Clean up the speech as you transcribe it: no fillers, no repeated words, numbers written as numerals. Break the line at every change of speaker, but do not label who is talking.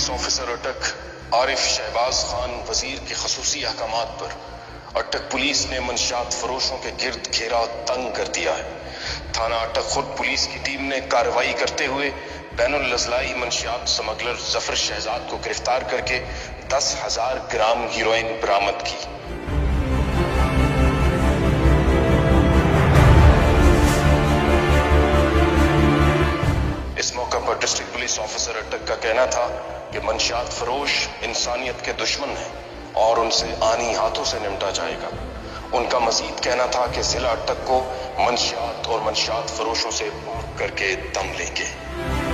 Police officer अटक आरिफ शहबाज खान वजीर के खसूसी अहकामात पर अटक पुलिस ने मंशियात फरोशों के गिर्द घेरा तंग कर दिया है। थाना अटक खुद पुलिस की टीम ने कार्रवाई करते हुए बैनुल अजलाई मंशियात स्मगलर जफर शहजाद को गिरफ्तार करके 10,000 ग्राम हीरोइन बरामद की। इस मौका पर डिस्ट्रिक्ट पुलिस ऑफिसर अटक का कहना था कि मंशियात फरोश इंसानियत के दुश्मन हैं और उनसे आनी हाथों से निपटा जाएगा। उनका मजीद कहना था कि जिला अटक को मंशियात और मंशियात फरोशों से पाक करके दम लेंगे।